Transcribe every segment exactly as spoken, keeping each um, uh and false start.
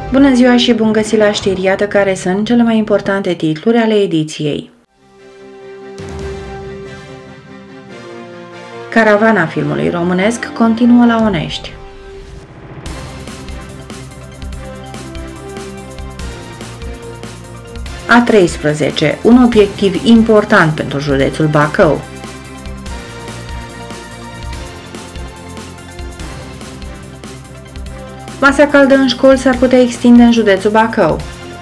Bună ziua și bun găsit la știri, iată care sunt cele mai importante titluri ale ediției. Caravana filmului românesc continuă la Onești. A treisprezece. Un obiectiv important pentru județul Bacău. Masa caldă în școli s-ar putea extinde în județul Bacău.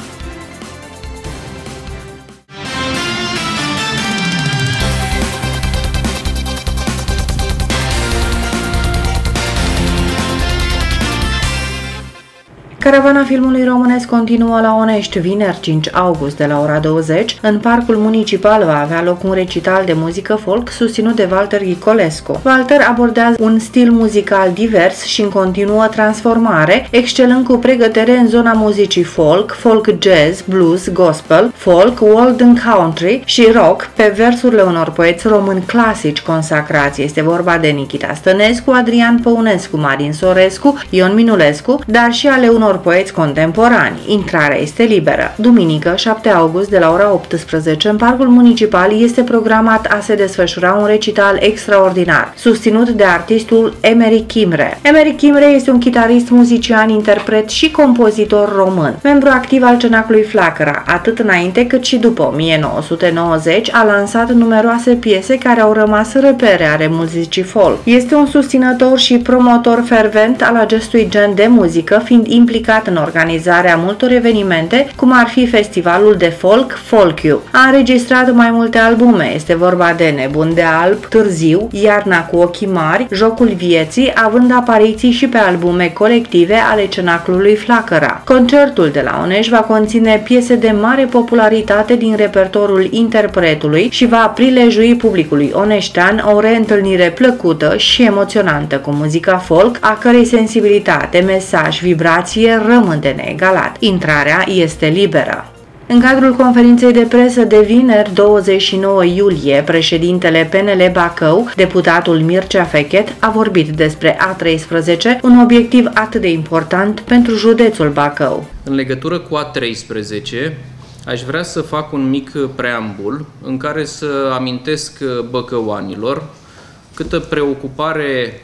Caravana filmului românesc continuă la Onești. Vineri cinci august de la ora douăzeci, în Parcul Municipal va avea loc un recital de muzică folk susținut de Walter Ghicolescu. Walter abordează un stil muzical divers și în continuă transformare, excelând cu pregătere în zona muzicii folk, folk jazz, blues, gospel, folk, world and country și rock pe versurile unor poeți români clasici consacrați. Este vorba de Nichita Stănescu, Adrian Păunescu, Marin Sorescu, Ion Minulescu, dar și ale unor poeți contemporani. Intrarea este liberă. Duminică, șapte august, de la ora optsprezece, în Parcul Municipal este programat a se desfășura un recital extraordinar, susținut de artistul Emeric Chimre. Emeric Chimre este un chitarist, muzician, interpret și compozitor român, membru activ al Cenaclului Flacăra. Atât înainte cât și după o mie nouă sute nouăzeci a lansat numeroase piese care au rămas repere ale muzicii folk. Este un susținător și promotor fervent al acestui gen de muzică, fiind implicat în organizarea multor evenimente, cum ar fi festivalul de folk Folkiu. A înregistrat mai multe albume, este vorba de Nebun de Alb, Târziu, Iarna cu ochii mari, Jocul vieții, având apariții și pe albume colective ale Cenaclului Flacăra. Concertul de la Onești va conține piese de mare popularitate din repertoriul interpretului și va prilejui publicului oneștean o reîntâlnire plăcută și emoționantă cu muzica folk, a cărei sensibilitate, mesaj, vibrație rămân de neegalat. Intrarea este liberă. În cadrul conferinței de presă de vineri douăzeci și nouă iulie, președintele P N L Bacău, deputatul Mircea Fechet, a vorbit despre A treisprezece, un obiectiv atât de important pentru județul Bacău. În legătură cu A treisprezece, aș vrea să fac un mic preambul în care să amintesc băcăuanilor câtă preocupare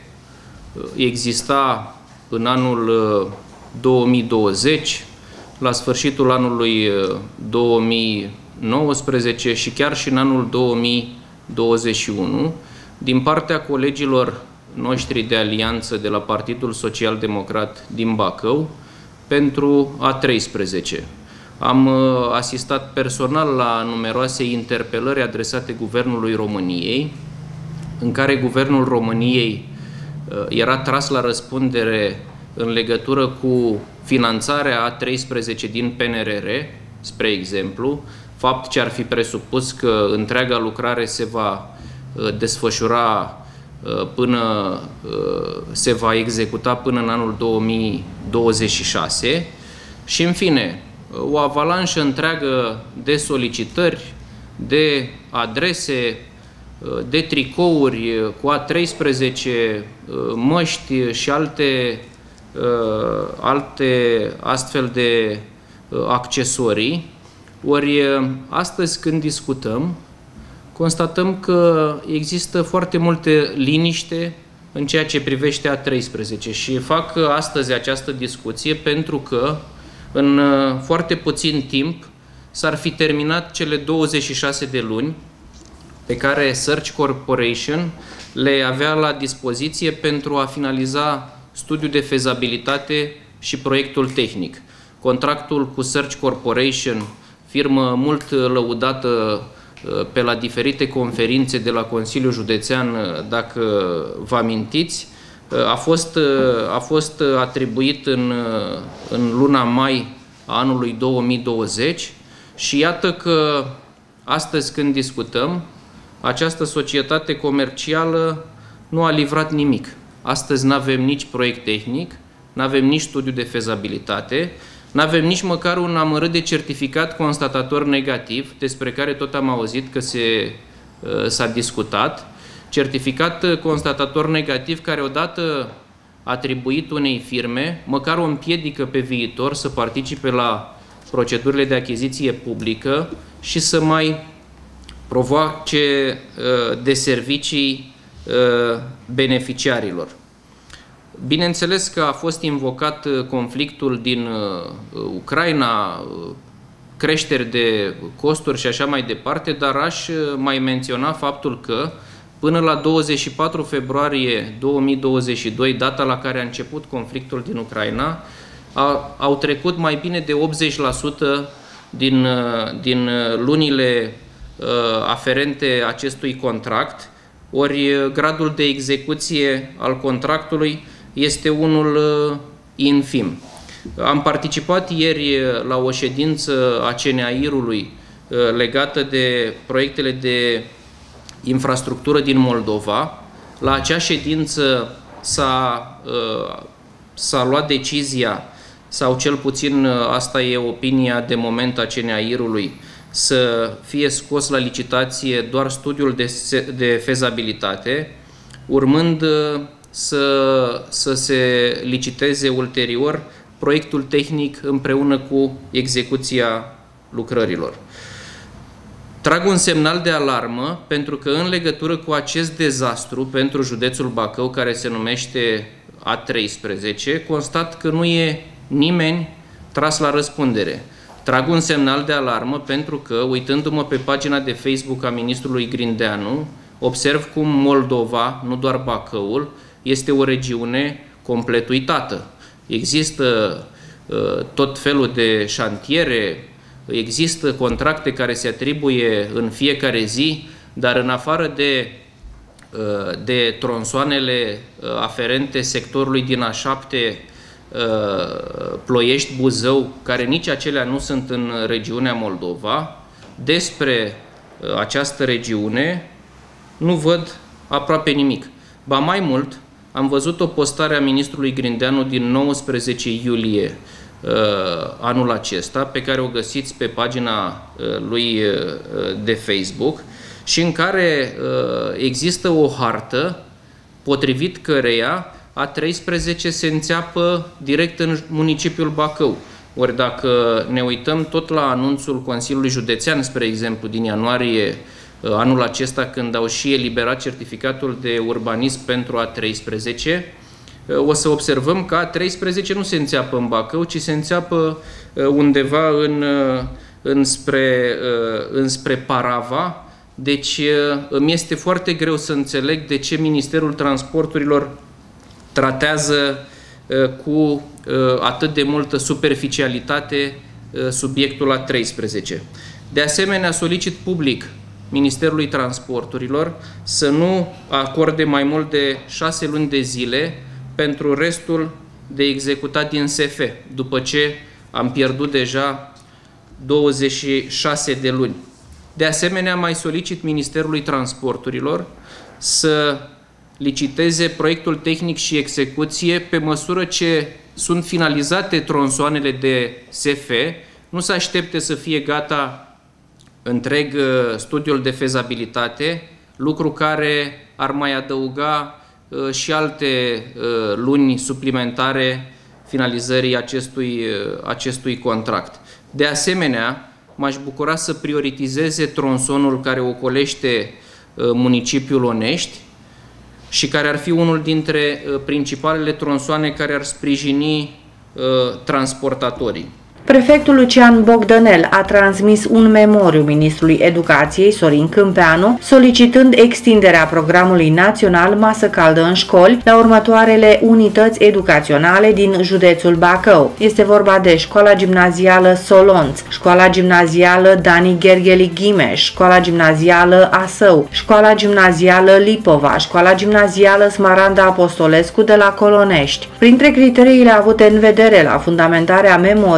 exista în anul două mii douăzeci, la sfârșitul anului două mii nouăsprezece și chiar și în anul două mii douăzeci și unu, din partea colegilor noștri de alianță de la Partidul Social Democrat din Bacău pentru A treisprezece. Am asistat personal la numeroase interpelări adresate Guvernului României, în care Guvernul României era tras la răspundere în legătură cu finanțarea A treisprezece din P N R R, spre exemplu, fapt ce ar fi presupus că întreaga lucrare se va desfășura până, se va executa până în anul două mii douăzeci și șase și, în fine, o avalanșă întreagă de solicitări, de adrese, de tricouri cu A treisprezece, măști și alte alte astfel de accesorii. Ori astăzi, când discutăm, constatăm că există foarte multe liniște în ceea ce privește A treisprezece și fac astăzi această discuție pentru că în foarte puțin timp s-ar fi terminat cele douăzeci și șase de luni pe care Search Corporation le avea la dispoziție pentru a finaliza studiul de fezabilitate și proiectul tehnic. Contractul cu Search Corporation, firmă mult lăudată pe la diferite conferințe de la Consiliul Județean, dacă vă amintiți, a fost, a fost atribuit în, în luna mai a anului două mii douăzeci și iată că astăzi, când discutăm, această societate comercială nu a livrat nimic. Astăzi nu avem nici proiect tehnic, nu avem nici studiu de fezabilitate, nu avem nici măcar un amărât de certificat constatator negativ, despre care tot am auzit că s-a discutat. Certificat constatator negativ care odată atribuit unei firme, măcar o împiedică pe viitor să participe la procedurile de achiziție publică și să mai provoace de servicii beneficiarilor. Bineînțeles că a fost invocat conflictul din Ucraina, creșteri de costuri și așa mai departe, dar aș mai menționa faptul că până la douăzeci și patru februarie două mii douăzeci și doi, data la care a început conflictul din Ucraina, a, au trecut mai bine de optzeci la sută din, din lunile uh, aferente acestui contract, ori gradul de execuție al contractului este unul uh, infim. Am participat ieri la o ședință a C N A I R-ului uh, legată de proiectele de infrastructură din Moldova. La acea ședință s-a uh, s-a luat decizia, sau cel puțin asta e opinia de moment a C N A I R-ului, să fie scos la licitație doar studiul de, de fezabilitate, urmând să, să se liciteze ulterior proiectul tehnic împreună cu execuția lucrărilor. Trag un semnal de alarmă pentru că în legătură cu acest dezastru pentru județul Bacău, care se numește A treisprezece, constat că nu e nimeni tras la răspundere. Trag un semnal de alarmă pentru că, uitându-mă pe pagina de Facebook a ministrului Grindeanu, observ cum Moldova, nu doar Bacăul, este o regiune complet uitată. Există uh, tot felul de șantiere, există contracte care se atribuie în fiecare zi, dar în afară de, uh, de tronsoanele uh, aferente sectorului din A șapte, Ploiești, Buzău, care nici acelea nu sunt în regiunea Moldova, despre această regiune nu văd aproape nimic. Ba mai mult, am văzut o postare a ministrului Grindeanu din nouăsprezece iulie anul acesta, pe care o găsiți pe pagina lui de Facebook și în care există o hartă potrivit căreia A treisprezece se înțeapă direct în municipiul Bacău. Ori dacă ne uităm tot la anunțul Consiliului Județean, spre exemplu, din ianuarie anul acesta, când au și eliberat certificatul de urbanism pentru A treisprezece, o să observăm că A treisprezece nu se înțeapă în Bacău, ci se înțeapă undeva în, înspre, înspre Parava. Deci îmi este foarte greu să înțeleg de ce Ministerul Transporturilor tratează uh, cu uh, atât de multă superficialitate uh, subiectul A treisprezece. De asemenea, solicit public Ministerului Transporturilor să nu acorde mai mult de șase luni de zile pentru restul de executat din S F, după ce am pierdut deja douăzeci și șase de luni. De asemenea, mai solicit Ministerului Transporturilor să liciteze proiectul tehnic și execuție pe măsură ce sunt finalizate tronsoanele de S F, nu se aștepte să fie gata întreg studiul de fezabilitate, lucru care ar mai adăuga și alte luni suplimentare finalizării acestui, acestui contract. De asemenea, m-aș bucura să prioritizeze tronsonul care ocolește municipiul Onești și care ar fi unul dintre principalele tronsoane care ar sprijini transportatorii. Prefectul Lucian Bogdanel a transmis un memoriu ministrului Educației Sorin Câmpeanu solicitând extinderea programului național Masă Caldă în școli la următoarele unități educaționale din județul Bacău. Este vorba de Școala Gimnazială Solonț, Școala Gimnazială Dani Ghergheli Ghimeș, Școala Gimnazială Asău, Școala Gimnazială Lipova, Școala Gimnazială Smaranda Apostolescu de la Colonești. Printre criteriile avute în vedere la fundamentarea memoriului se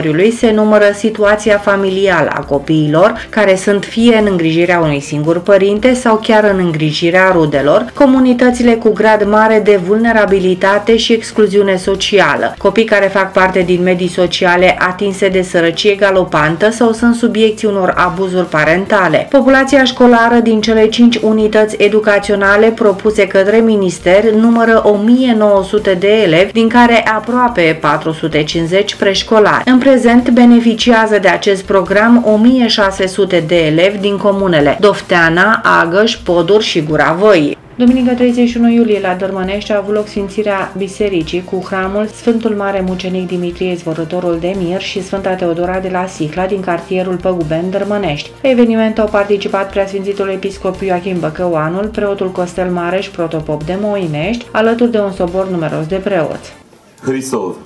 se numără situația familială a copiilor, care sunt fie în îngrijirea unui singur părinte sau chiar în îngrijirea rudelor, comunitățile cu grad mare de vulnerabilitate și excluziune socială, copii care fac parte din medii sociale atinse de sărăcie galopantă sau sunt subiecți unor abuzuri parentale. Populația școlară din cele cinci unități educaționale propuse către minister numără o mie nouă sute de elevi, din care aproape patru sute cincizeci preșcolari. În prezent beneficiază de acest program o mie șase sute de elevi din comunele Dofteana, Agăș, Poduri și Gura Văii. Duminică treizeci și unu iulie la Dărmănești a avut loc sfințirea bisericii cu hramul Sfântul Mare Mucenic Dimitrie Izvorătorul de Mir și Sfânta Teodora de la Sihla din cartierul Păgubeni, Dărmănești. La eveniment au participat preasfințitul episcop Ioachim Băcăuanul, preotul Costel Mareș, protopop de Moinești, alături de un sobor numeros de preoți. Hrisov,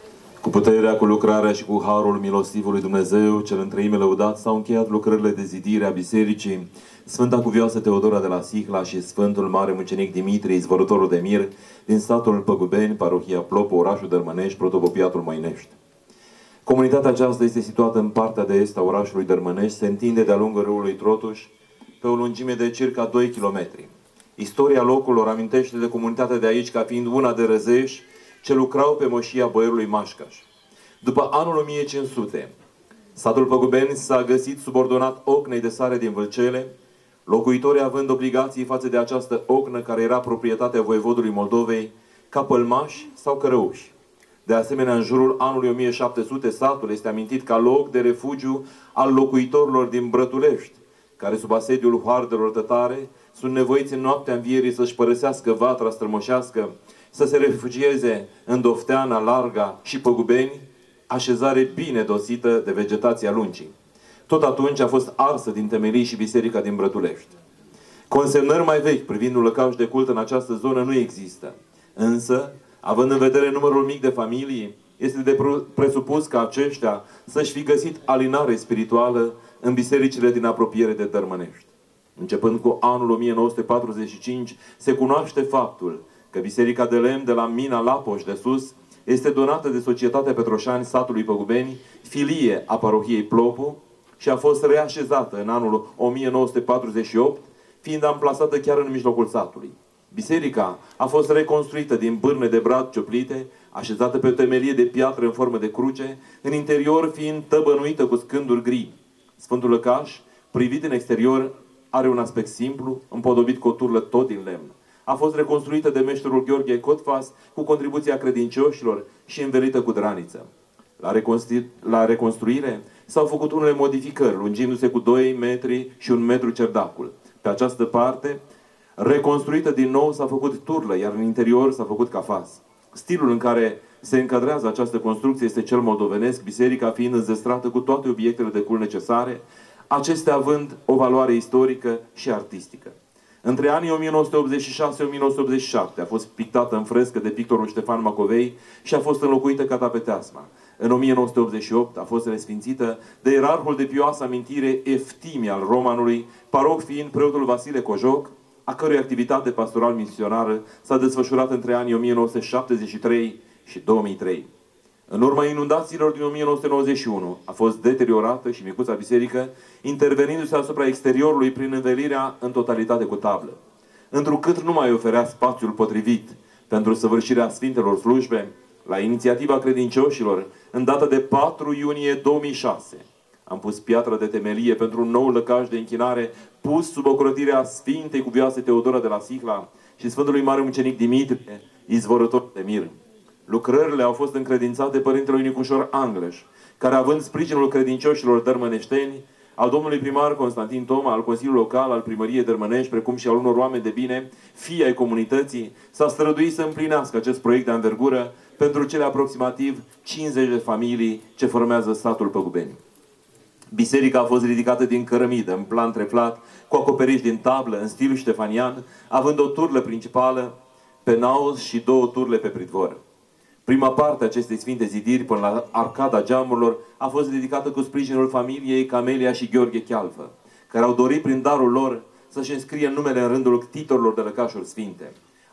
cu puterea, cu lucrarea și cu harul milostivului Dumnezeu, cel întreime lăudat, s-au încheiat lucrările de zidire a bisericii Sfânta Cuvioasă Teodora de la Sihla și Sfântul Mare Mucenic Dimitrie Izvorătorul de Mir din satul Păgubeni, parohia Plopo, orașul Dărmănești, protopopiatul Moinești. Comunitatea aceasta este situată în partea de est a orașului Dărmănești, se întinde de-a lungul râului Trotuș, pe o lungime de circa doi kilometri. Istoria locurilor amintește de comunitatea de aici ca fiind una de răzeși ce lucrau pe moșia boierului Mașcaș. După anul o mie cinci sute, satul Păgubeni s-a găsit subordonat ocnei de sare din Vâlcele, locuitorii având obligații față de această ocnă care era proprietatea voievodului Moldovei, ca pălmași sau cărăuși. De asemenea, în jurul anului o mie șapte sute, satul este amintit ca loc de refugiu al locuitorilor din Brătulești, care sub asediul hoardelor tătare sunt nevoiți în noaptea învierii să-și părăsească vatra strămoșească, să se refugieze în Dofteana, Larga și Păgubeni, așezare bine dosită de vegetația Luncii. Tot atunci a fost arsă din temelii și biserica din Brătulești. Consemnări mai vechi privind un lăcaș de cult în această zonă nu există. Însă, având în vedere numărul mic de familii, este de presupus ca aceștia să-și fi găsit alinare spirituală în bisericile din apropiere de Dărmănești. Începând cu anul o mie nouă sute patruzeci și cinci, se cunoaște faptul că biserica de lemn de la Mina Lapoș de sus este donată de Societatea Petroșani satului Păgubeni, filie a parohiei Plopu, și a fost reașezată în anul o mie nouă sute patruzeci și opt, fiind amplasată chiar în mijlocul satului. Biserica a fost reconstruită din bârne de brad cioplite, așezată pe o temelie de piatră în formă de cruce, în interior fiind tăbănuită cu scânduri gri. Sfântul lăcaș, privit în exterior, are un aspect simplu, împodobit cu o turlă tot din lemn. A fost reconstruită de meșterul Gheorghe Cotfas cu contribuția credincioșilor și învelită cu draniță. La, reconstru la reconstruire s-au făcut unele modificări, lungindu-se cu doi metri și un metru cerdacul. Pe această parte, reconstruită din nou, s-a făcut turlă, iar în interior s-a făcut cafas. Stilul în care se încadrează această construcție este cel moldovenesc, biserica fiind înzestrată cu toate obiectele de cult necesare, acestea având o valoare istorică și artistică. Între anii o mie nouă sute optzeci și șase - o mie nouă sute optzeci și șapte a fost pictată în frescă de pictorul Ștefan Macovei și a fost înlocuită catapeteasma. În o mie nouă sute optzeci și opt a fost resfințită de ierarhul de pioasă amintire Eftimie al Romanului, paroh fiind preotul Vasile Cojoc, a cărui activitate pastoral-misionară s-a desfășurat între anii o mie nouă sute șaptezeci și trei și două mii trei. În urma inundațiilor din o mie nouă sute nouăzeci și unu a fost deteriorată și micuța biserică, intervenindu-se asupra exteriorului prin învelirea în totalitate cu tablă. Întrucât nu mai oferea spațiul potrivit pentru săvârșirea Sfintelor slujbe, la inițiativa credincioșilor, în data de patru iunie două mii șase, am pus piatra de temelie pentru un nou lăcaș de închinare pus sub ocrotirea Sfintei Cuvioase Teodora de la Sihla și Sfântului Mare Mucenic Dimitrie Izvorător de Mir. Lucrările au fost încredințate părintelui Nicușor Angleș, care, având sprijinul credincioșilor dărmăneșteni, al domnului primar Constantin Toma, al Consiliului Local, al Primăriei Dărmănești, precum și al unor oameni de bine, fii ai comunității, s-a străduit să împlinească acest proiect de anvergură pentru cele aproximativ cincizeci de familii ce formează satul Păgubeni. Biserica a fost ridicată din cărămidă, în plan treplat, cu acoperiș din tablă, în stil ștefanian, având o turlă principală pe naos și două turle pe pridvor. Prima parte a acestei sfinte zidiri, până la arcada geamurilor, a fost dedicată cu sprijinul familiei Camelia și Gheorghe Chealfă, care au dorit prin darul lor să-și înscrie numele în rândul titlurilor de lăcașuri sfinte.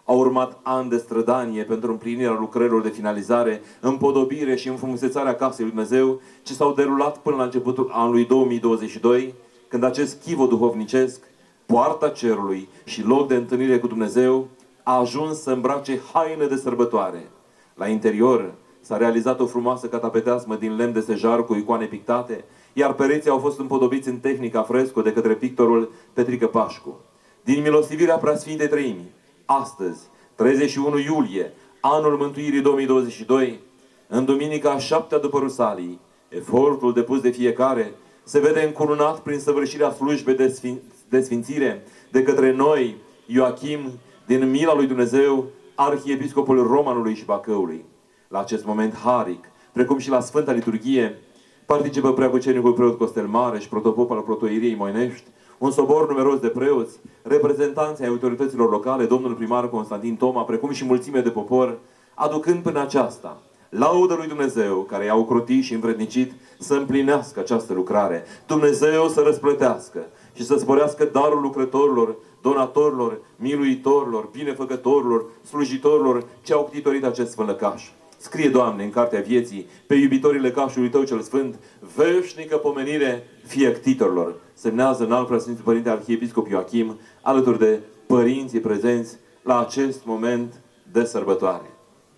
Au urmat ani de strădanie pentru împlinirea lucrărilor de finalizare, împodobire și înfrumusețarea Casei lui Dumnezeu, ce s-au derulat până la începutul anului două mii douăzeci și doi, când acest chivot duhovnicesc, poarta cerului și loc de întâlnire cu Dumnezeu, a ajuns să îmbrace haine de sărbătoare. La interior s-a realizat o frumoasă catapeteasmă din lemn de stejar cu icoane pictate, iar pereții au fost împodobiți în tehnica fresco de către pictorul Petrică Pașcu. Din milostivirea Preasfintei Treimii, astăzi, treizeci și unu iulie, anul Mântuirii două mii douăzeci și doi, în duminica a șaptea după Rusalii, efortul depus de fiecare se vede încununat prin săvârșirea slujbei de, sfin de sfințire de către noi, Ioachim, din mila lui Dumnezeu, arhiepiscopul Romanului și Bacăului. La acest moment haric, precum și la Sfânta Liturghie, participă preacucenicul preot Costel Mare și protopop al protoieriei Moinești, un sobor numeros de preoți, reprezentanții ai autorităților locale, domnul primar Constantin Toma, precum și mulțime de popor, aducând până aceasta laudă lui Dumnezeu, care i-a ocrotit și învrednicit să împlinească această lucrare. Dumnezeu să răsplătească și să sporească darul lucrătorilor, donatorilor, miluitorilor, binefăcătorilor, slujitorilor ce au ctitorit acest sfânt lăcaș. Scrie, Doamne, în Cartea Vieții, pe iubitorii lăcașului Tău cel Sfânt, veșnică pomenire fie ctitorilor. Semnează înalt preasfințitul Părinte Arhiepiscop Ioachim, alături de părinții prezenți la acest moment de sărbătoare.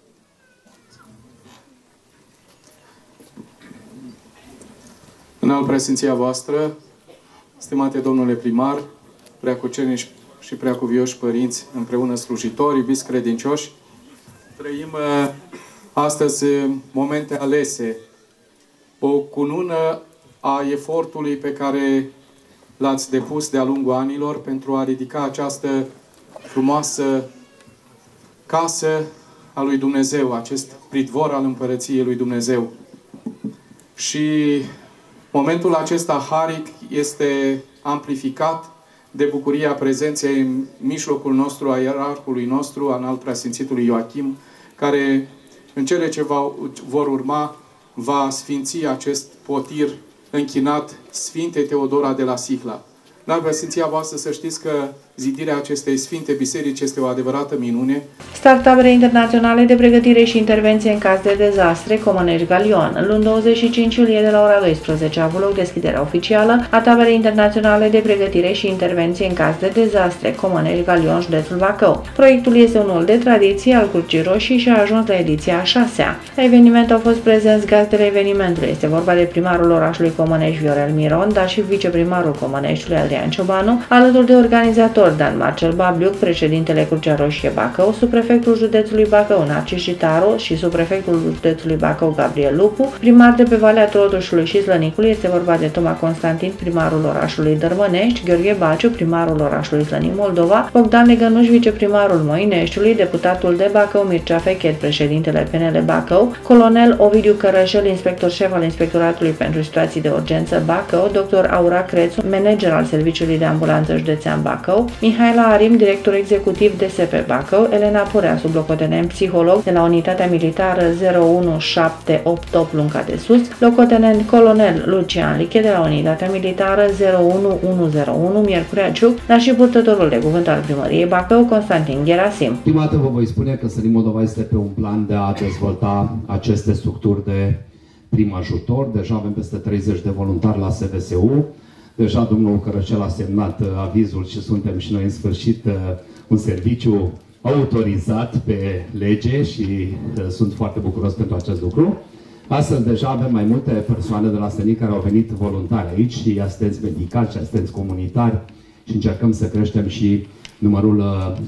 Înalt preasfinția voastră, stimate domnule primar, preacucenici și preacuvioși părinți, împreună slujitori, iubiți credincioși, trăim astăzi momente alese, o cunună a efortului pe care l-ați depus de-a lungul anilor pentru a ridica această frumoasă casă a lui Dumnezeu, acest pridvor al Împărăției lui Dumnezeu. Și momentul acesta haric este amplificat de bucuria prezenței în mijlocul nostru, a ierarhului nostru, al înalt preasfințitului Ioachim, care în cele ce va, vor urma va sfinți acest potir închinat Sfintei Teodora de la Sihla. Înalt preasfinția voastră, să știți că zidirea acestei Sfinte Biserici este o adevărată minune. Start tabere internaționale de pregătire și intervenție în caz de dezastre, Comănești Galion. Luni douăzeci și cinci iulie de la ora douăsprezece a avut loc deschiderea oficială a taberei internaționale de pregătire și intervenție în caz de dezastre, Comănești Galion, județul Bacău. Proiectul este unul de tradiție al Crucii Roșii și a ajuns la ediția a șasea. La eveniment au fost prezenți gazdele evenimentului. Este vorba de primarul orașului Comănești, Viorel Miron, dar și viceprimarul Comăneștiului, Adrian Ciobanu, alături de organizator Dan Marcel Babliuc, președintele Crucea Roșie Bacău, subprefectul județului Bacău, Narcis Citaru, și subprefectul județului Bacău, Gabriel Lupu, primar de pe Valea Trotușului și Slănicului, este vorba de Toma Constantin, primarul orașului Dărmănești, Gheorghe Baciu, primarul orașului Slănic Moldova, Bogdan Legănuș, viceprimarul Moineștiului, deputatul de Bacău Mircea Fechet, președintele P N L Bacău, colonel Ovidiu Cărășel, inspector șef al Inspectoratului pentru Situații de Urgență Bacău, doctor Aura Crețu, manager al Serviciului de Ambulanță Județean Bacău, Mihaela Arim, director executiv D S P Bacău, Elena Purea, sublocotenent psiholog de la Unitatea Militară zero unu șapte opt opt Lunca de Sus, locotenent colonel Lucian Liche de la Unitatea Militară zero unu unu zero unu Miercurea Ciuc, dar și purtătorul de cuvânt al Primăriei Bacău, Constantin Gherasim. Prima dată vă voi spune că Slănic Moldova este pe un plan de a dezvolta aceste structuri de prim ajutor. Deja avem peste treizeci de voluntari la S V S U. Deja domnul Cărășel a semnat avizul și suntem și noi în sfârșit un serviciu autorizat pe lege și sunt foarte bucuros pentru acest lucru. Astăzi deja avem mai multe persoane de la Slănic care au venit voluntari aici, și asistenți medicali și asistenți comunitari, și încercăm să creștem și numărul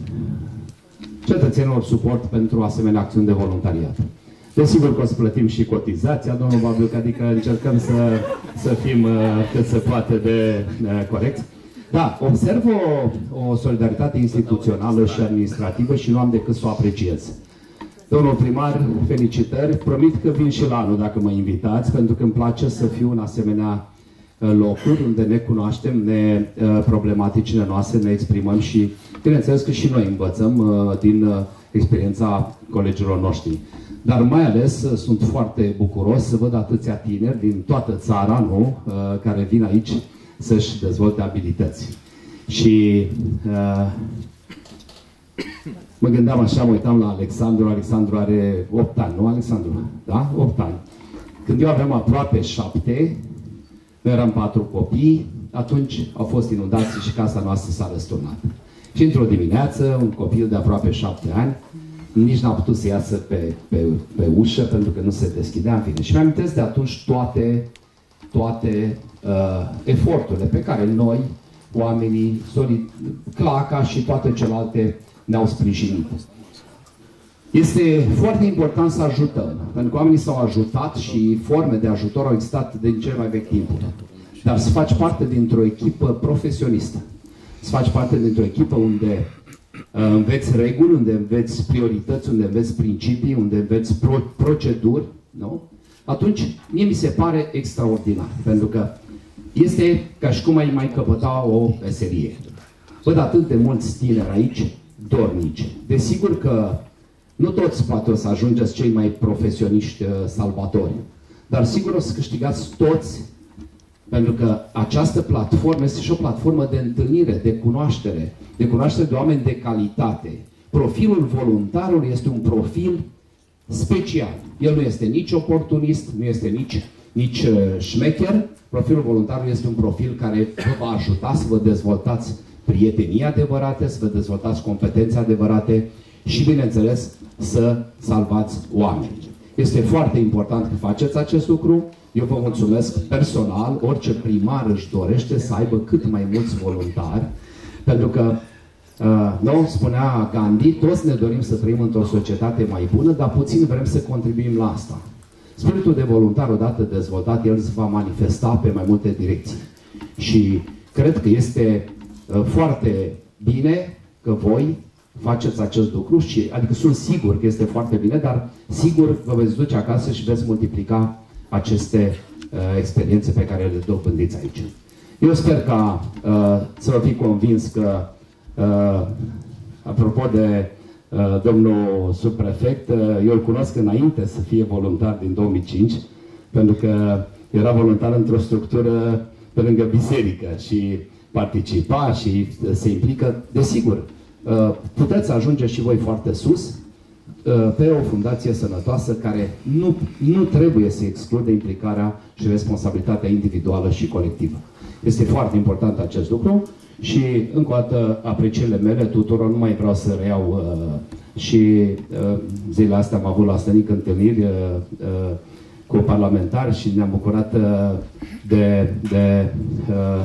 cetățenilor suport pentru asemenea acțiuni de voluntariat. Desigur că o să plătim și cotizația, domnul Babliuc, adică încercăm să, să fim uh, cât se poate de uh, corecți. Da, observ o, o solidaritate instituțională și administrativă și nu am decât să o apreciez. Domnul primar, felicitări. Promit că vin și la anul dacă mă invitați, pentru că îmi place să fiu în asemenea uh, locuri unde ne cunoaștem, ne uh, problematicile noastre, ne exprimăm și, bineînțeles că și noi învățăm uh, din uh, experiența colegilor noștri. Dar mai ales sunt foarte bucuros să văd atâția tineri din toată țara, nu, care vin aici să-și dezvolte abilități. Și uh, Mă gândeam așa, mă uitam la Alexandru. Alexandru are opt ani, nu Alexandru? Da? opt ani. Când eu aveam aproape șapte, noi eram patru copii, atunci au fost inundații și casa noastră s-a răsturnat. Și într-o dimineață, un copil de aproape șapte ani, nici n-a putut să iasă pe, pe, pe ușă pentru că nu se deschidea, în fine. Și mi-amintesc de atunci toate, toate uh, eforturile pe care noi, oamenii, solid, Claca și toate celelalte ne-au sprijinit. Este foarte important să ajutăm, pentru că oamenii s-au ajutat și forme de ajutor au existat din cel mai vechi timpuri. Dar să faci parte dintr-o echipă profesionistă, să faci parte dintr-o echipă unde uh, înveți reguli, unde înveți priorități, unde înveți principii, unde înveți pro proceduri, nu? Atunci, mie mi se pare extraordinar, pentru că este ca și cum ai mai căpăta o meserie. Văd atât de mulți tineri aici, dornici. Desigur că nu toți poate o să ajungeți cei mai profesioniști uh, salvatori, dar sigur o să câștigați toți, pentru că această platformă este și o platformă de întâlnire, de cunoaștere, de cunoaștere de oameni de calitate. Profilul voluntarului este un profil special. El nu este nici oportunist, nu este nici, nici uh, șmecher. Profilul voluntarului este un profil care vă va ajuta să vă dezvoltați prietenii adevărate, să vă dezvoltați competențe adevărate și, bineînțeles, să salvați oameni. Este foarte important că faceți acest lucru. Eu vă mulțumesc personal. Orice primar își dorește să aibă cât mai mulți voluntari, pentru că, uh, nu, spunea Gandhi, toți ne dorim să trăim într-o societate mai bună, dar puțin vrem să contribuim la asta. Spiritul de voluntar, odată dezvoltat, el se va manifesta pe mai multe direcții. Și cred că este uh, foarte bine că voi faceți acest lucru, și, adică sunt sigur că este foarte bine, dar sigur vă veți duce acasă și veți multiplica aceste uh, experiențe pe care le dobândiți aici. Eu sper ca uh, să vă fi convins că, uh, apropo de uh, domnul subprefect, uh, eu îl cunosc înainte să fie voluntar din două mii cinci, pentru că era voluntar într-o structură pe lângă biserică și participa și se implică, desigur. Puteți ajunge și voi foarte sus pe o fundație sănătoasă care nu, nu trebuie să exclude implicarea și responsabilitatea individuală și colectivă. Este foarte important acest lucru și, încă o dată, aprecierile mele tuturor, nu mai vreau să reiau uh, și uh, zilele astea am avut la Stănic întâlniri uh, uh, cu parlamentari și ne-am bucurat uh, de, de uh,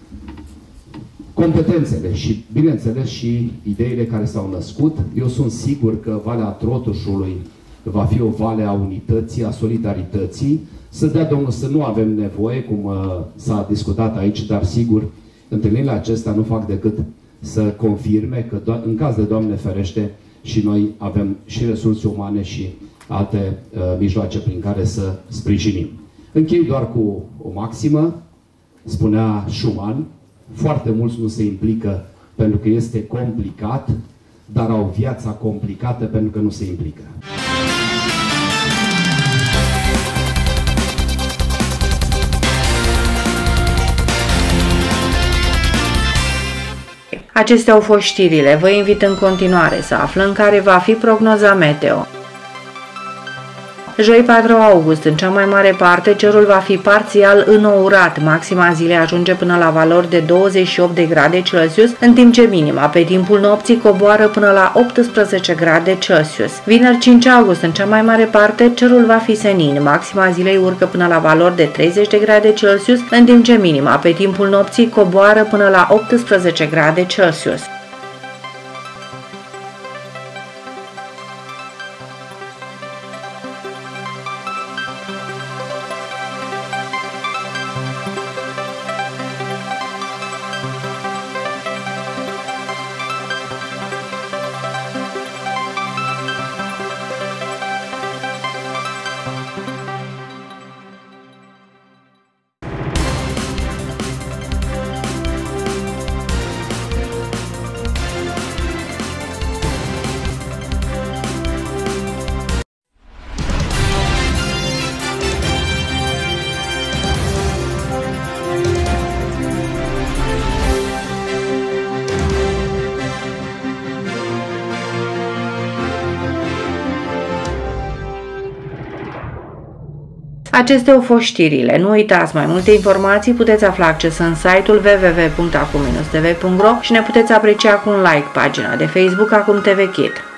competențele și, bineînțeles, și ideile care s-au născut. Eu sunt sigur că Valea Trotușului va fi o vale a unității, a solidarității. Să dea Domnul să nu avem nevoie, cum uh, s-a discutat aici, dar sigur, întâlnirile acestea nu fac decât să confirme că, în caz de Doamne ferește, și noi avem și resurse umane și alte uh, mijloace prin care să sprijinim. Închei doar cu o maximă. Spunea Schumann, foarte mulți nu se implică pentru că este complicat, dar au viața complicată pentru că nu se implică. Acestea au fost știrile. Vă invit în continuare să aflăm care va fi prognoza meteo. Joi patru august, în cea mai mare parte, cerul va fi parțial înourat. Maxima zilei ajunge până la valori de douăzeci și opt de grade Celsius, în timp ce minima pe timpul nopții coboară până la optsprezece grade Celsius. Vineri cinci august, în cea mai mare parte, cerul va fi senin. Maxima zilei urcă până la valori de treizeci de grade Celsius, în timp ce minima pe timpul nopții coboară până la optsprezece grade Celsius. Acestea au fost știrile. Nu uitați, mai multe informații puteți afla acces în site-ul w w w punct acum t v punct ro și ne puteți aprecia cu un like pagina de Facebook Acum T V Kid.